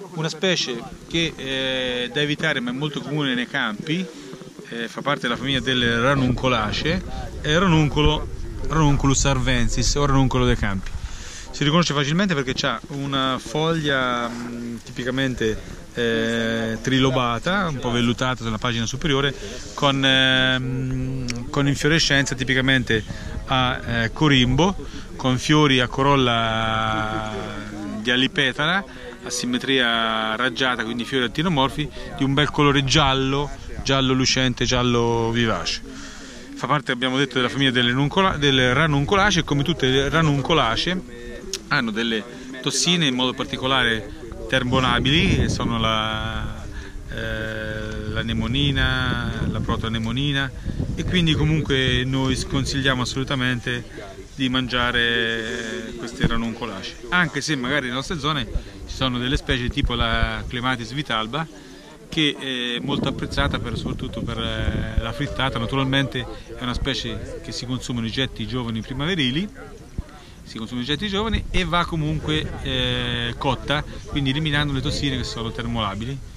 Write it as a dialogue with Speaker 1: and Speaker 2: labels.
Speaker 1: una specie che è da evitare ma è molto comune nei campi, fa parte della famiglia delle Ranunculacee, è il Ranunculus arvensis o ranuncolo dei campi. Si riconosce facilmente perché ha una foglia tipicamente trilobata, un po' vellutata sulla pagina superiore, con infiorescenza tipicamente a corimbo, con fiori a corolla di allipetala, a simmetria raggiata, quindi fiori attinomorfi, di un bel colore giallo lucente, giallo vivace. Fa parte, abbiamo detto, della famiglia delle Ranunculacee, e come tutte le Ranunculacee hanno delle tossine in modo particolare termonabili, che sono l'anemonina, la protoanemonina, e quindi comunque noi sconsigliamo assolutamente di mangiare queste Ranunculacee, anche se magari nelle nostre zone ci sono delle specie tipo la Clematis vitalba, che è molto apprezzata soprattutto per la frittata. Naturalmente è una specie che si consumano i getti giovani primaverili, e va comunque cotta, quindi eliminando le tossine che sono termolabili.